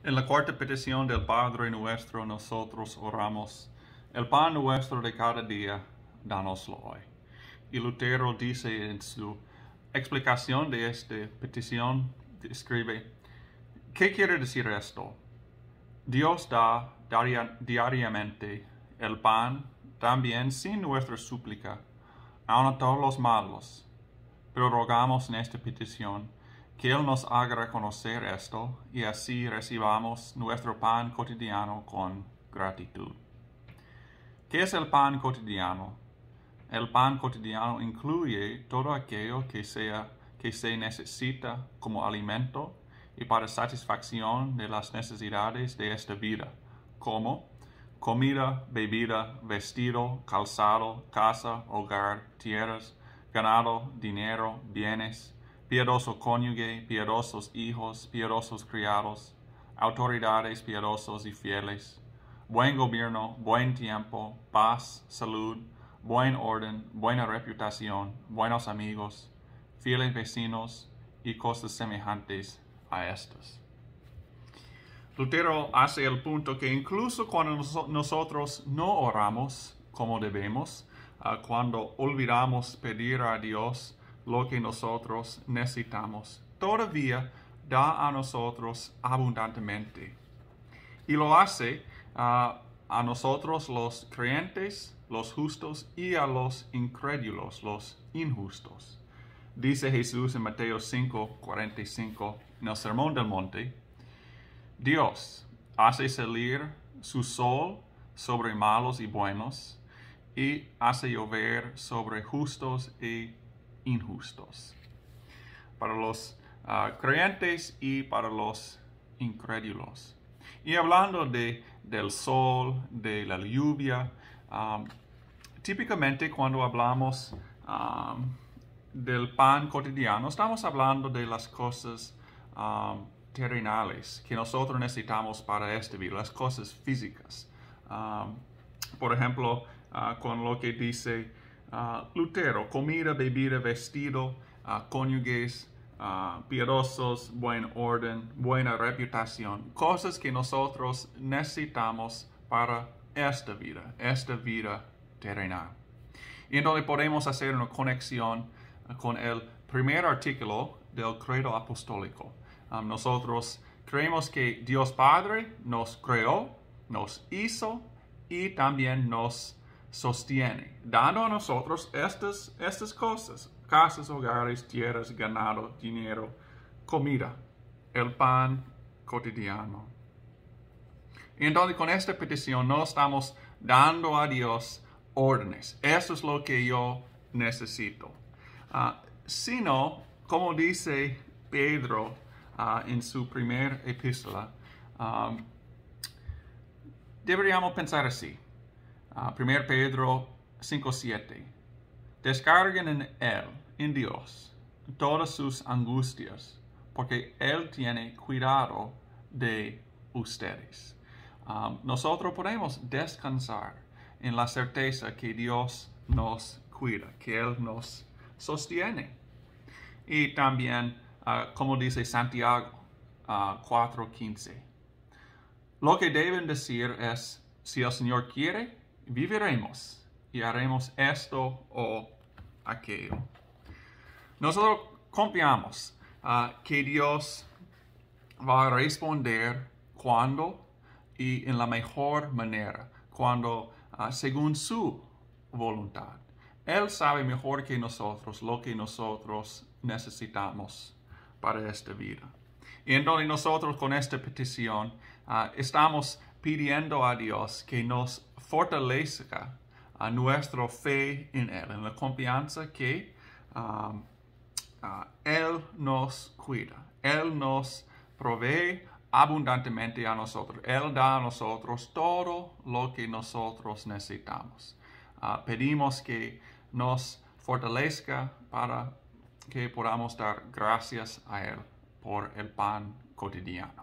En la cuarta petición del Padre nuestro nosotros oramos: el pan nuestro de cada día, dánoslo hoy. Y Lutero dice en su explicación de esta petición, escribe: ¿qué quiere decir esto? Dios da diariamente el pan, también sin nuestra súplica, aun a todos los malos. Pero rogamos en esta petición que Él nos haga reconocer esto y así recibamos nuestro pan cotidiano con gratitud. ¿Qué es el pan cotidiano? El pan cotidiano incluye todo aquello que se necesita como alimento y para satisfacción de las necesidades de esta vida, como comida, bebida, vestido, calzado, casa, hogar, tierras, ganado, dinero, bienes, piadoso cónyuge, piadosos hijos, piadosos criados, autoridades piadosos y fieles, buen gobierno, buen tiempo, paz, salud, buen orden, buena reputación, buenos amigos, fieles vecinos y cosas semejantes a estas. Lutero hace el punto que incluso cuando nosotros no oramos como debemos, cuando olvidamos pedir a Dios lo que nosotros necesitamos, todavía da a nosotros abundantemente. Y lo hace a nosotros los creyentes, los justos, y a los incrédulos, los injustos. Dice Jesús en Mateo 5:45, en el Sermón del Monte: Dios hace salir su sol sobre malos y buenos, y hace llover sobre justos e injustos. Para los creyentes y para los incrédulos. Y hablando del sol, de la lluvia, típicamente cuando hablamos del pan cotidiano, estamos hablando de las cosas terrenales que nosotros necesitamos para esta vida, las cosas físicas. Por ejemplo, con lo que dice Lutero: comida, bebida, vestido, cónyuges, piadosos, buen orden, buena reputación, cosas que nosotros necesitamos para esta vida terrenal. Y entonces podemos hacer una conexión con el primer artículo del credo apostólico. Nosotros creemos que Dios Padre nos creó, nos hizo y también nos sostiene, dando a nosotros estas cosas: casas, hogares, tierras, ganado, dinero, comida, el pan cotidiano. Y entonces con esta petición no estamos dando a Dios órdenes: eso es lo que yo necesito. Sino, como dice Pedro en su primera epístola, deberíamos pensar así. 1 Pedro 5:7. Descarguen en Él, en Dios, todas sus angustias, porque Él tiene cuidado de ustedes. Nosotros podemos descansar en la certeza que Dios nos cuida, que Él nos sostiene. Y también, como dice Santiago 4:15, lo que deben decir es: si el Señor quiere, viviremos y haremos esto o aquello. Nosotros confiamos que Dios va a responder cuando y en la mejor manera, cuando según su voluntad. Él sabe mejor que nosotros lo que nosotros necesitamos para esta vida. Y entonces nosotros con esta petición estamos pidiendo a Dios que nos fortalezca a nuestra fe en Él, en la confianza que Él nos cuida, Él nos provee abundantemente a nosotros, Él da a nosotros todo lo que nosotros necesitamos. Pedimos que nos fortalezca para que podamos dar gracias a Él por el pan cotidiano.